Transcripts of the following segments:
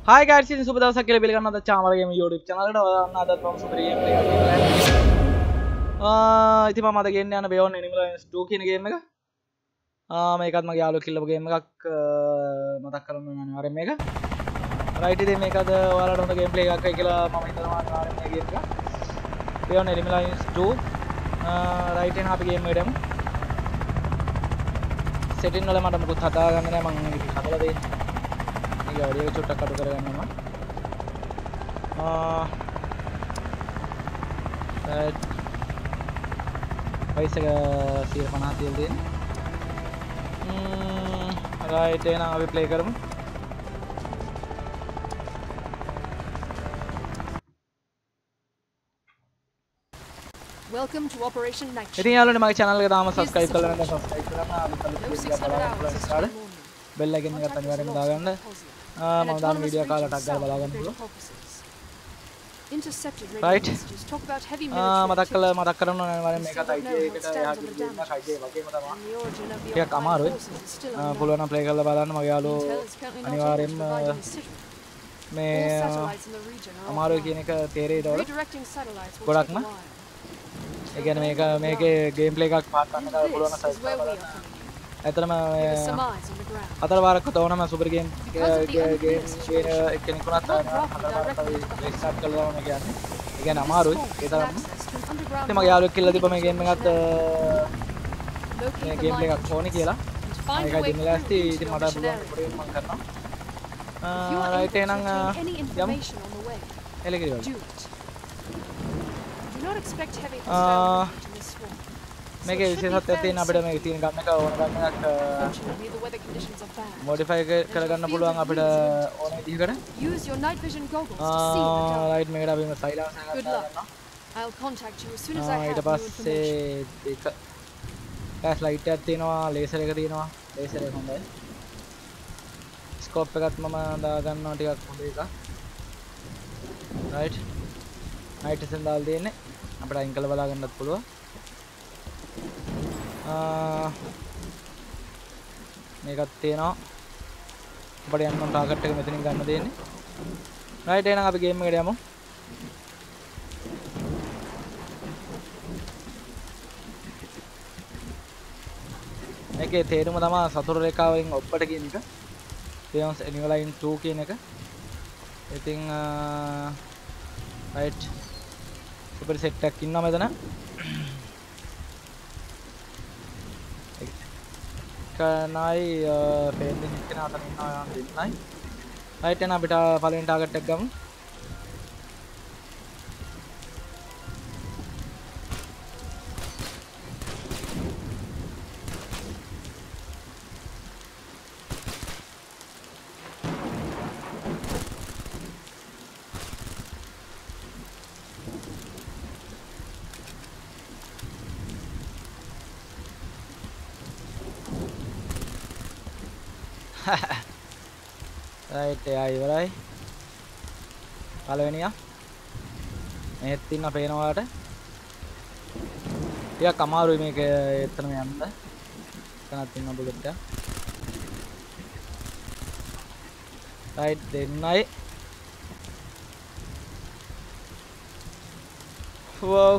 Hi guys, ini super dawsak කියලා පිළිගන්න අද Chamara game YouTube channel එකට ඔයාලන්න අදත් මම super game එකක් ගෙනලා ඉතින් මම අද ගෙන්න යන Beyond Enemy Lines 2 කියන game එක. මේකත් මගේ යාළුවෙක් කිල්ලපු game එකක් මතක් කරගන්න ඕනේ අනිවාර්යෙන් මේක. right ඉතින් මේක අද ඔයාලට හොඳ game play එකක් වෙයි කියලා මම හිතනවා අනිවාර්යෙන් මේ game එක. Beyond Enemy Lines 2 right එහෙනම් අපි game එකට යමු. setting වල මට මොකුත් හදා ගන්න නෑ මම ඉතින් හදලා දෙන්නේ. ऑडियो चुट्टा कट कर वैसे सीर पना दिल राइट है ना अभी प्ले करूँ Welcome to Operation Night. इतनी यालों ने हमारे चैनल के नाम सब्सक्राइब कर लेना सब्सक्राइब करना अभी कल स्टार्ट बेल आइकन का तनिवार में दागना මම දාන වීඩියෝ කාලා ටක් ගාලා බලා ගන්න පුළුවන්. right. මතක් කරන්න ඕනේ අනිවාර්යෙන් මේකත් ID එකට එහා ගිහින් ID වගේම තමයි. ටිකක් අමාරුයි. පුළුවන් නම් ප්ලේ කරලා බලන්න මගේ යාළුවෝ අනිවාර්යෙන්ම මේ අමාරුයි කියන එක තේරෙයිද ඔයාලට? ගොඩක්ම. ඒ කියන්නේ මේකේ ගේම් ප්ලේ එකක් පාත් ගන්න පුළුවන් නම් සයිස් බලන්න. ඇතරම අතර වාරක් තවනම සුපර් ගේම් එක්කෙනෙක් වුණත් රිස්ටාර්ට් කළා වුණා කියන්නේ. ඒ කියන්නේ අමාරුයි. ඒ තරම්ම. ඉතින් මගේ යාළුවෙක් කියලා දීපම මේ ගේම් එකත් මේ ගේම් එකක් ඕනේ කියලා. ඒකයි දෙන්න ලෑස්ති. ඉතින් මට පුළුවන් පොඩි මම කරනවා. රයිට් එහෙනම් යමු. එලකිරි වල. මේකේ විශේෂත්වයක් තියෙන අපිට මේක තියෙන ගන්න එක ඕන ගන්න එකක් මොඩිෆයි කරගන්න පුළුවන් අපිට ඕන විදිහකට. රයිට් මේකට අපි සයිලන්ස් එකක් ගන්නවා. ඊට පස්සේ ඒක ෆ්ලෑෂ් ලයිට් එකක් තියෙනවා, ලේසර් එක තියෙනවා. ලේසර් එක හොඳයි. ස්කෝප් එකත් මම දා ගන්නවා ටිකක් හොඳ එකක්. රයිට්. නයිට් එකෙන් දාලා දෙන්නේ. අපිට අයින් කරලා බලා ගන්නත් පුළුවන්. මේකත් තියෙනවා අපිට යන්න ඕන ටාගට් එක මෙතනින් ගන්න දෙන්නේ. රයිට් එහෙනම් අපි ගේම් එකට යමු. මේකේ තේරුම තමයි සතුරු රේඛාවෙන් ඔප්පට කියන එක. Beyond Enemy Lines 2 කියන එක. ඉතින් රයිට් සුපර් සෙට් එකක් ඉන්නවා මෙතන. කනයි පේන්නේ හිටගෙන අතන ඉන්නවා යන දෙන්නයි. රයිට් එහෙනම් අපිට පළවෙනි ටාගට් එක ගමු. රයිට් එයා ඉවරයි. පළවෙනියා මෙහෙත් ඉන්න පේනවා ඔයාලට. ටිකක් අමාරුයි මේක එතනම යන්න. එතනත් ඉන්න බුලට් එක. රයිට් දෙන්නයි. wow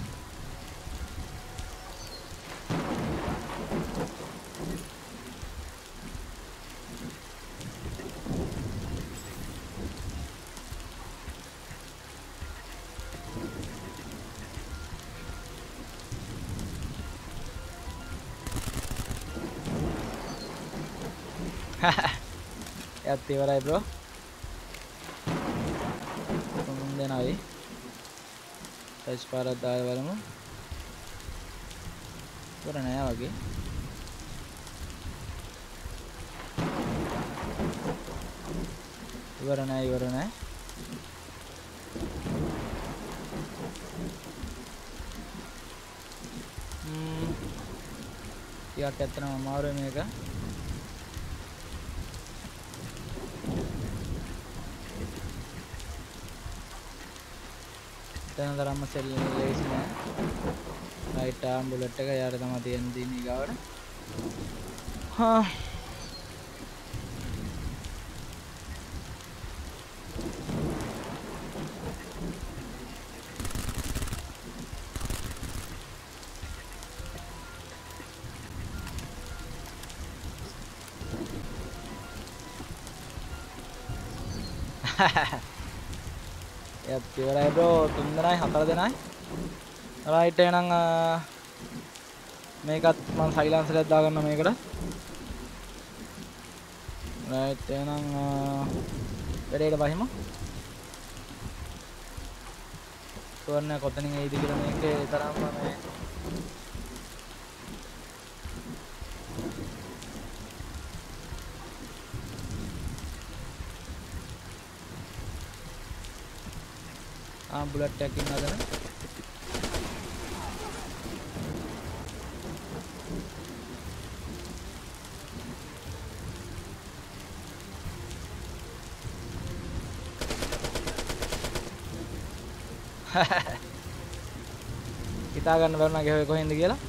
याद इवराई ब्रो ಮುಂದೇನಾಗಿ ಟಚ್ ಪಾರದ ದಾಯವರಮು ಪೂರ ನಯವಾಗಿ ಇವರನೇ या कितना मारो मेगा तरह सेल राइट आर्म बुलेट यार दीनी गावड़ हाँ ඒත් ඉවරයි බ්‍රෝ 3 දෙනයි 4 දෙනයි රයිට් එහෙනම් මේකත් මම සයිලන්සර් එකක් දාගන්න මේකට රයිට් එහෙනම් වැඩේට බහිමු සුවර්ණ කොතනින් එයිද කියලා මේකේ තරම්ම මේ බුලට් එකක් ඉන්නවද හිතා ගන්න බැරුණා ගෙහුවේ කොහෙන්ද කියලා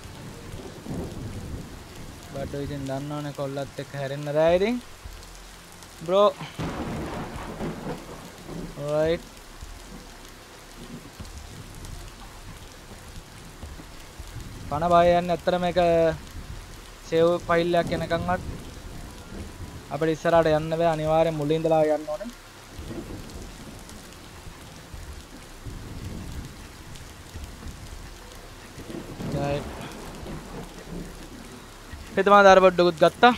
බඩෝ ඉතින් දන්නවනේ කොල්ලත් එක්ක හැරෙන්න බෑ ඉතින් බ්‍රෝ රයිට් පණ බය යන්නේ ඇත්තට මේක සේව් ෆයිල් එකක් එනකන්වත් අපිට ඉස්සරහට යන්න බෑ අනිවාර්යෙන් මුලින් ඉඳලා යන්න ඕනේ හිතමා දාර බඩකුත් ගත්තා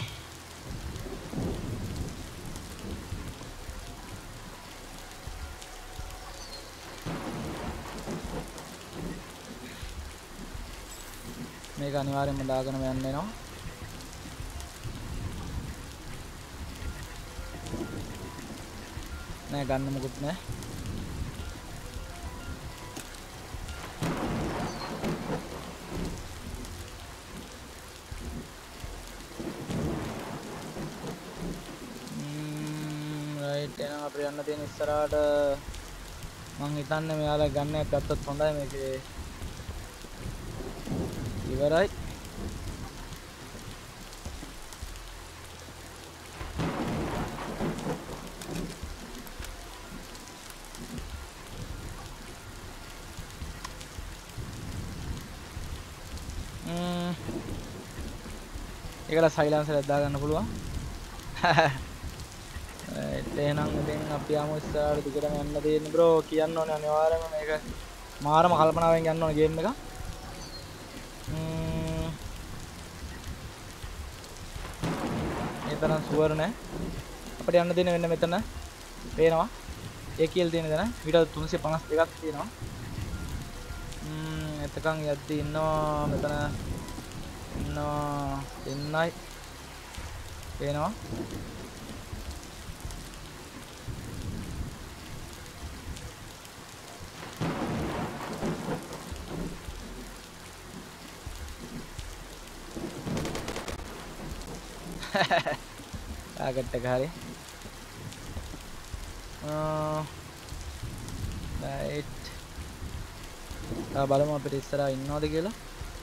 මේක අනිවාර්යෙන්ම දාගෙන යන්න වෙනවා නෑ ගන්න මොකුත් නෑ එහෙනම් අපිට යන්න තියෙන ඉස්සරහට මං හිතන්නේ මෙයාලා ගන්නයක් ගත්තොත් හොඳයි මේකේ ඉවරයි ඒකට සයිලන්සර් එකක් දාගන්න පුළුවන් එහෙනම් ඉතින් අපි ආමු ඉස්සරහට දිගටම යන්න තියෙන්නේ බ්‍රෝ කියන්න ඕනේ අනිවාර්යයෙන්ම මේක මාරම කල්පනාවෙන් යන්න ඕනේ ගේම් එක මේ තරම් සුවර් නෑ අපිට යන්න දෙන්නේ වෙන්න මෙතන පේනවා ඒ කියලා තියෙන දන මීටර් 352ක් තියෙනවා එතකන් යද්දි ඉන්නවා මෙතන ඉන්නවා දෙන්නයි පේනවා ටාගට් එක හරි රයිට් බලමු අපිට ඉස්සරහා ඉන්නවද කියලා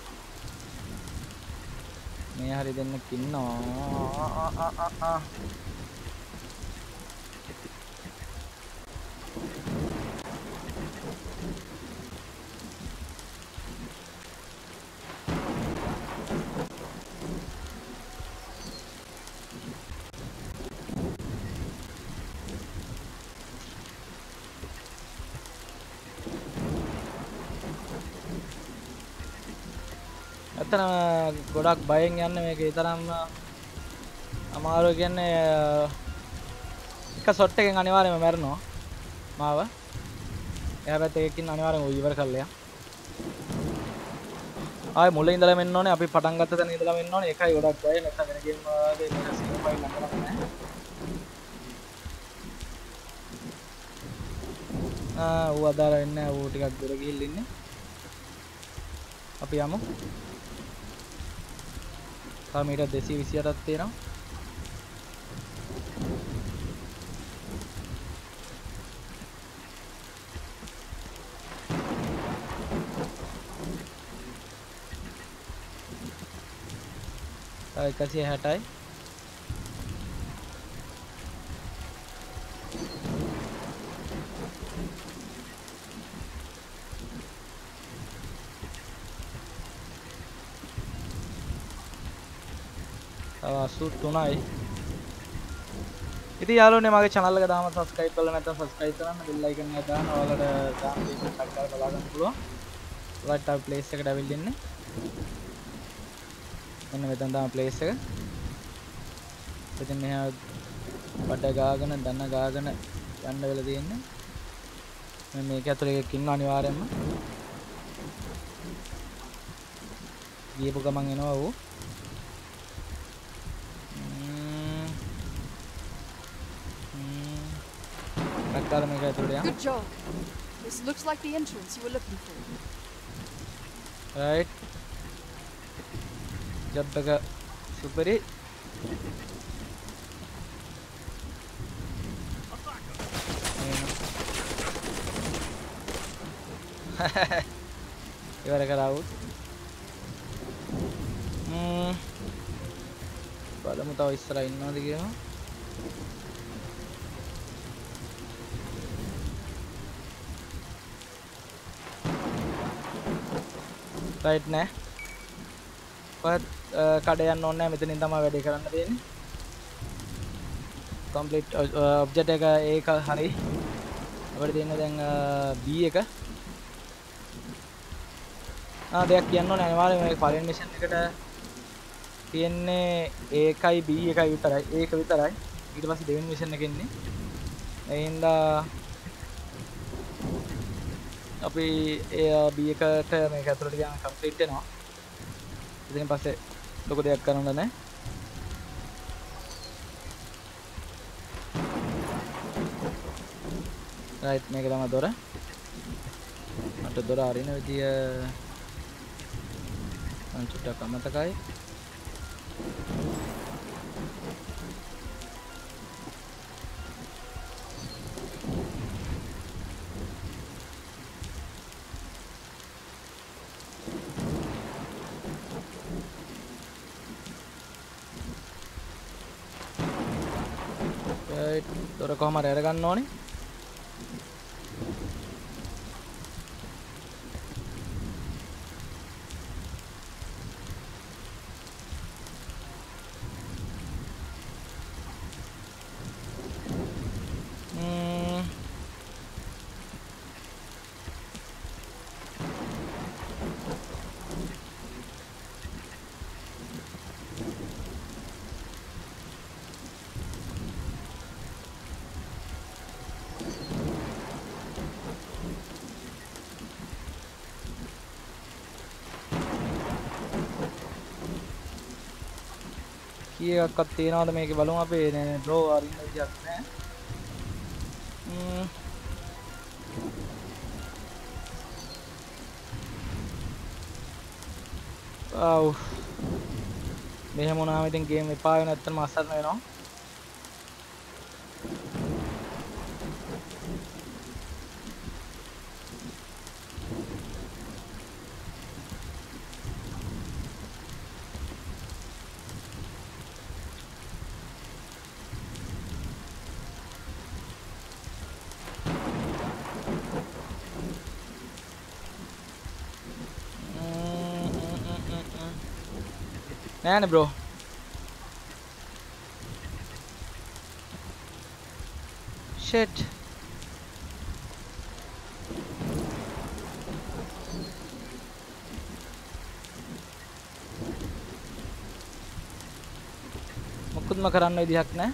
මේ හරි දෙන්නෙක් ඉන්නවා ඇත්තටම ගොඩක් බයෙන් යන්නේ මේකේ තරම්ම අමාරු කියන්නේ එක ෂොට් එකෙන් අනිවාර්යයෙන්ම මැරෙනවා මාව එයා පැත්තේ එකකින් අනිවාර්යයෙන්ම ඉවර කරලා ආයේ මුලින් ඉඳලා මෙන්න ඕනේ අපි පටන් ගත්ත තැන ඉඳලා මෙන්න ඕනේ ඒකයි ගොඩක් බය නැත්නම් වෙන ගේම් වලදී මේක සීරෝ ෆයිල් ළඟ නැහැ ඌ අදාළ වෙන්නේ නැහැ ඌ ටිකක් දුර ගිහිල්ලා ඉන්නේ අපි යමු මීටර් 228ක් තියෙනවා තව 160යි තව 83යි ඉතින් යාළුවනේ මගේ channel එක තාම subscribe කරලා නැත්නම් subscribe කරන්න bell icon එක දාන්න ඔයාලට දාන වීඩියෝ cut කරලා බලා ගන්න පුළුවන්. ඔයාලට තව place එකට ඇවිල්ලා ඉන්නේ. මෙන්න මෙතන තමයි place එක. ඉතින් මෙහා බඩ ගාගෙන දන ගාගෙන යන්න වෙලා තියෙන්නේ. මම මේක ඇතුලේ එකක් ඉන්න අනිවාර්යයෙන්ම. ගියපු ගමන් එනවා ඌ. Good job. This looks like the entrance you were looking for. Right. Job එක සුපරි. ඉවර කරා වුත්. බලමු තව ඉස්සරහ ඉන්නවද කියලා. රයිට් නෑ කොහෙත් කඩ යන්න ඕනේ නැහැ මෙතනින් තමයි වැඩේ කරන්න තියෙන්නේ කම්ප්ලීට් ඔබ්ජෙක්ට් එක ඒක හරි අපිට තියෙන්නේ දැන් B එක දෙයක් කියන්න ඕනේ අනිවාර්යයෙන් මේ පළවෙනි මිෂන් එකට තියෙන්නේ ඒකයි B එකයි විතරයි ඒක විතරයි ඊට පස්සේ දෙවෙනි මිෂන් එක එන්නේ ඒ හින්දා අපි B එකට මේක ඇතුළට ගියාම කම්ප්ලීට් වෙනවා. ඉතින් පස්සේ ලොකු දෙයක් කරන්න නැහැ. රයිට් මේක තමයි දොර. මට දොර අරින විදිය අන්චුට්ටක් අමතකයි. දොර කොහම හරි අරගන්න ඕනේ. කීයක්වත් තියනවද මේකේ බලමු අපි නේ බ්‍රෝ අරින්න විදියක් නැහැ. ආව් මෙහෙම වුණාම ඉතින් ගේම් එපා වෙන නැත්තම් අසරණ වෙනවා. නෑනේ බ්‍රෝ shit මොකුත්ම කරන්න විදිහක් නෑ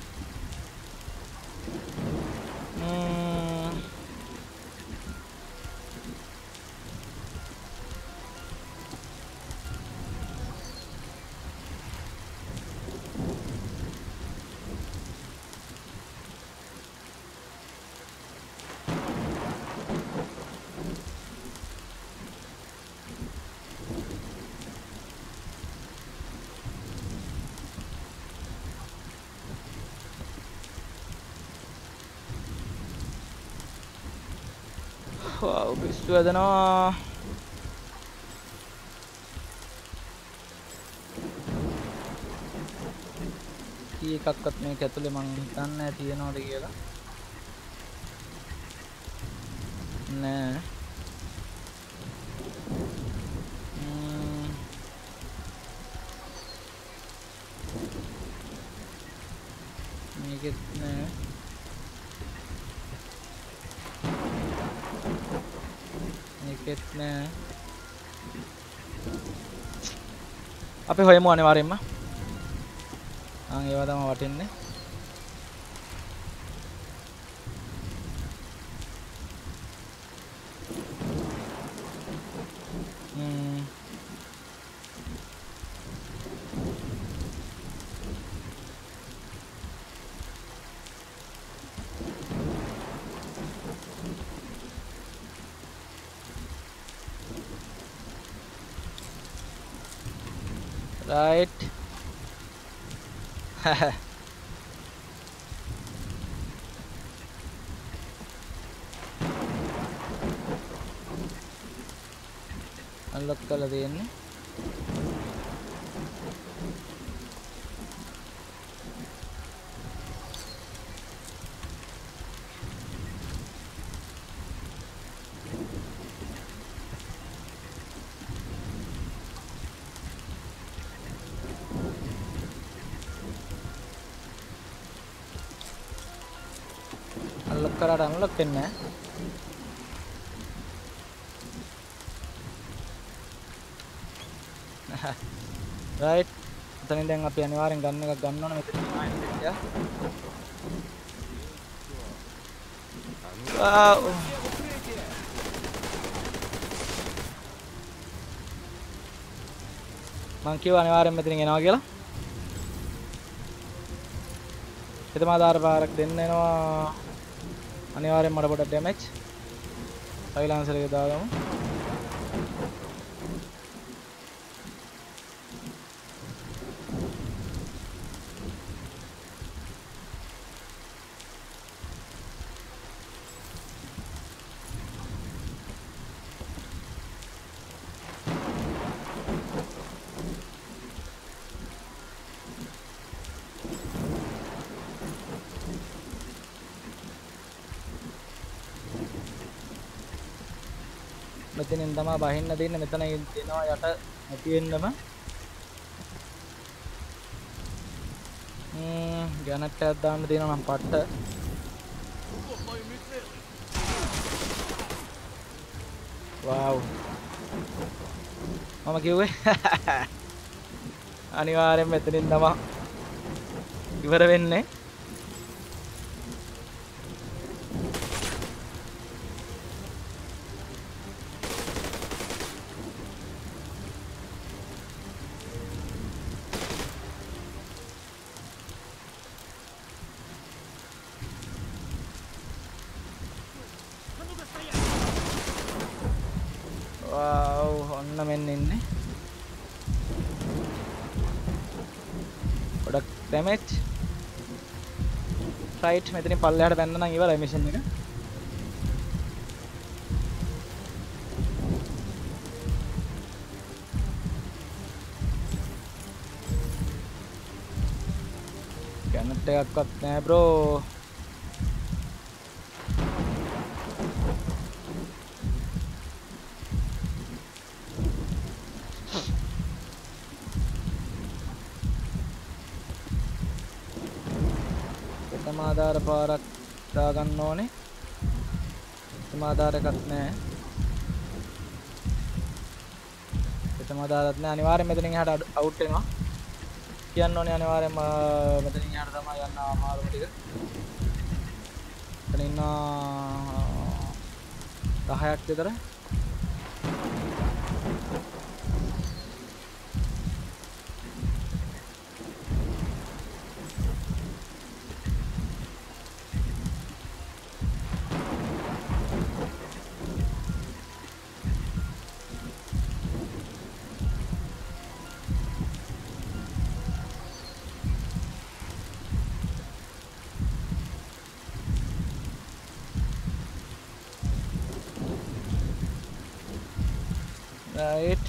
wow පිස්සු වැදෙනවා කී එකක්වත් මේක ඇතුලේ මම හිතන්නේ නැහැ තියනවද කියලා නෑ මේකෙත් නෑ මේකෙත් නෑ. අපි හොයමු අනිවාර්යෙන්ම. ඒවා තමයි වටින්නේ. Right. Unlock කරලා තියෙන්නේ. Unlock කරාට unlock වෙන්නේ නැහැ. Right. එතනින් දැන් අපි අනිවාර්යෙන් ගන්න එකක් ගන්න ඕනේ මෙතන ආයෙත් දෙයක්. Wow. මං කියව අනිවාර්යෙන් මෙතනින් එනවා කියලා. හිතම ආධාර පාරක් දෙන්න එනවා. අනිවාර්යෙන් මට පොඩක් ඩැමේජ්. සයිලන්සර් එක දාගමු. මෙතනින් තමයි බහින්න දෙන්නේ. මෙතන එනවා යට නැති වෙන්නම. ගැනට් එකක් දාන්න දෙනවා නම් පට්ට. wow. මම කිව්වේ අනිවාර්යෙන් මෙතනින් තමයි ඉවර වෙන්නේ. wow, ඔන්න මෙන්න ඉන්නේ. ගොඩක් ඩැමේජ්. රයිට් මෙතනින් පල්ලෙහාට බැන්න නම් ඉවරයි මිෂන් එක. ගැනට් එකක්වත් නෑ බ්‍රෝ. ආධාර පාරක් දාගන්න ඕනේ. ආධාරයක්වත් නැහැ. ආධාරයක් නැහැ. අනිවාර්යෙන් මෙතනින් එහාට අවුට් වෙනවා. කියන්න ඕනේ අනිවාර්යෙන්ම මෙතනින් එහාට තමයි යන්න අමාරුම ටික. එතන ඉන්න 10ක් විතර. right.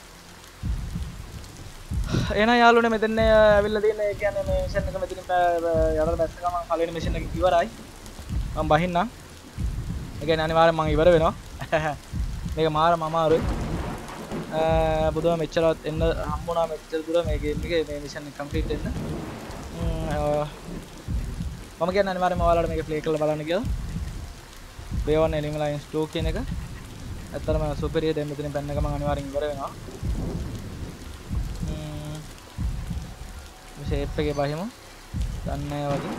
එහෙනම් යාළුවනේ මෙතන ඇවිල්ලා තියෙන ඒ කියන්නේ මේ මිෂන් එක මෙතනින් යටට බැස්ස ගමන් පළවෙනි මිෂන් එක ඉවරයි. මම බහින්නම්. ඒ කියන්නේ අනිවාර්යෙන් මම ඉවර වෙනවා. මේක මාරම අමාරුයි. බුදුම මෙච්චරවත් එන්න හම්බුණා මෙච්චර දුර මේ ගේම් එකේ මේ මිෂන් එක කම්ප්ලීට් වෙන්න. මම කියන්නේ අනිවාර්යෙන්ම ඔයාලට මේක ප්ලේ කරලා බලන්න කියලා. B1 Enemy Lines 2 කියන එක. ඇත්තටම සුපිරිය දැන් මෙතනින් පැන්න ගමන් අනිවාර්යෙන් ඉවර වෙනවා. ෂේප් එකේ බහිමු. දන්නේ වගේ.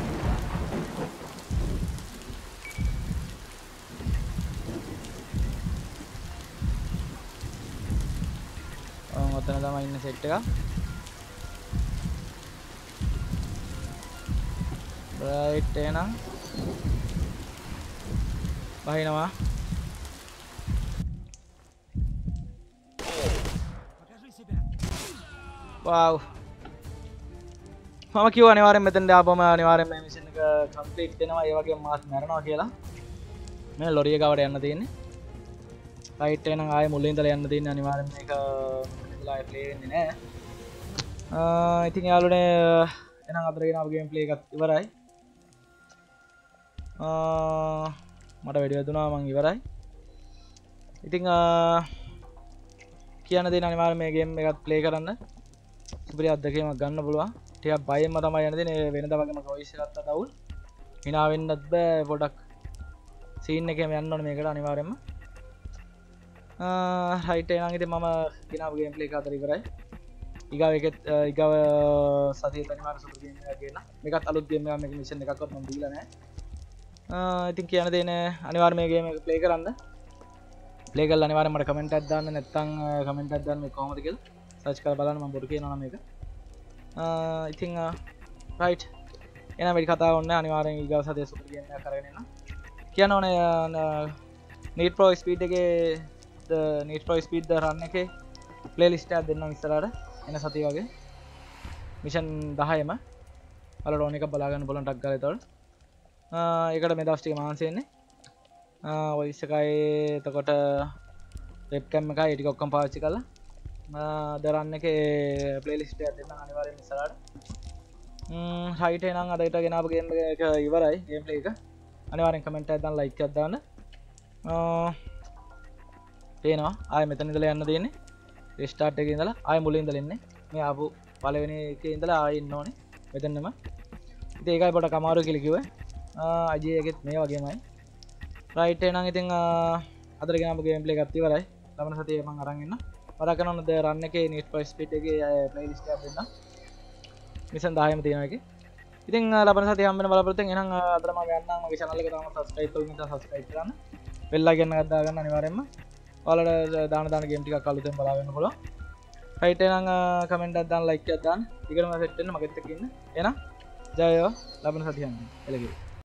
ඔතන තමයි ඉන්න සෙට් එක. රයිට් එහෙනම් බහිනවා. wow මම කිව්වා අනිවාර්යෙන් මෙතෙන්ට ආපම අනිවාර්යෙන් මේ මිෂන් එක කම්ප්ලීට් වෙනවා ඒ වගේම මාත් මැරෙනවා කියලා. මේ ලොරිය ගාවට යන්න තියෙන්නේ. රයිට් එහෙනම් ආයේ මුලින් ඉඳලා යන්න තියෙන්නේ අනිවාර්යෙන් මේක ඉඳලා ප්ලේ වෙන්නේ නැහැ. ඉතින් යාළුවනේ එහෙනම් අදට ගෙන ආපු ගේම් ප්ලේ එකත් ඉවරයි. මට වැඩි වැදුනා මං ඉවරයි. ඉතින් කියන්න දෙන අනිවාර්යෙන් මේ ගේම් එකත් ප්ලේ කරන්න. සුපිරි අත්දැකීමක් ගන්න පුළුවන්. ටිකක් බයෙන්ම තමයි යන්න දෙන්නේ. වෙනදා වගේම වොයිස් එකත් අතවුල්. hina වෙන්නත් බෑ. පොඩක් සීන් එකේම යන්න ඕනේ මේකට අනිවාර්යෙන්ම. රයිට් එහෙනම් ඉතින් මම ගෙනාවු ගේම් ප්ලේ එක අතර ඉවරයි. ඊගාව සතියේ අනිවාර්ය සුපිරි ගේම් එකක් ගේන්න. මේකත් අලුත් ගේම් එකක්. මේක මිෂන් එකක්වත් මම දීලා නැහැ. ඉතින් කියන්න දෙන්නේ අනිවාර්යෙන් මේ ගේම් එක ප්ලේ කරන්න. ප්ලේ කරලා අනිවාර්යෙන් මට කමෙන්ට් එකක් දාන්න. නැත්නම් කමෙන්ට් එකක් දාන්න මේ කොහොමද කියලා සර්ච් කරලා බලන්න. මම බොරු කියනවා නම් මේක. ඉතින් රයිට් එහෙනම් වැඩි කතා ඕනේ අනිවාර්යෙන් ඊගාව සතියේ සුපිරි ගේම් එකක් කරගෙන එන්න. කියන්න ඕනේ Need Pro Speed එකේ Need Pro Speed run එකේ playlist එකක් දෙන්නම් ඉස්සරහට එන සතිය වගේ. මිෂන් 10ම ඔයාලට ඕන එක බලා ගන්න බලන්න ටක් ගාලා එතකොට. ඒකට මේ දවස් ටික මහන්සි වෙන්නේ. වොයිස් එකයි එතකොට වෙබ්කැම් එකයි ඒ ටික ඔක්කොම පාවිච්චි කරලා දරන්න එකේ ප්ලේලිස්ට් එකක් දෙන්නම් අනිවාර්යෙන් ඉස්සරහට. රයිට් එහෙනම් අදට ගෙනාපු ගේම් එක ඉවරයි. ගේම් ප්ලේ එක අනිවාර්යෙන් කමෙන්ට් එකක් දාන්න ලයික් එකක් දාන්න. පේනවා ආයෙ මෙතන ඉඳලා යන්න දෙන්නේ. රිස්ටාර්ට් එකේ ඉඳලා ආයෙ මුලින් ඉඳලා එන්නේ. මේ ආපු පළවෙනි එකේ ඉඳලා ආයෙ ඉන්න ඕනේ මෙතනම. ඉතින් ඒකයි පොඩක් අමාරු කියලා කිව්වේ. අජේ එකෙත් මේ වගේමයි. රයිට් එහෙනම් ඉතින් අදට ගෙනාපු ගේම් ප්ලේ එකත් ඉවරයි. ලබන සතියේ මම අරන් එන්න. මතක කරගන්න ද රන් එකේ Need for Speed එකේ ප්ලේලිස්ට් එකක් දෙන්න. මිෂන් 10ම තියෙනවා එකේ. ඉතින් ලබන සතියේ හම්බ වෙන බලාපොරොත්තුෙන් එහෙනම් අදට මම යන්නම්. මගේ channel එක තාම subscribe කරලා නැත්නම් subscribe කරන්න. bell icon එකක් දාගන්න අනිවාර්යෙන්ම. ඔයාලට දාන ගේම් ටිකක් අලුතෙන් බලා ගන්න පුළුවන්. රයිට් එහෙනම් කමෙන්ට් එකක් දාන්න ලයික් එකක් දාන්න. ඊගොල්ලෝ සෙට් වෙන්න මගෙත් එක්ක ඉන්න. එහෙනම් ජය වේවා. ලබන සතියේ යන්න. එළගෙයි.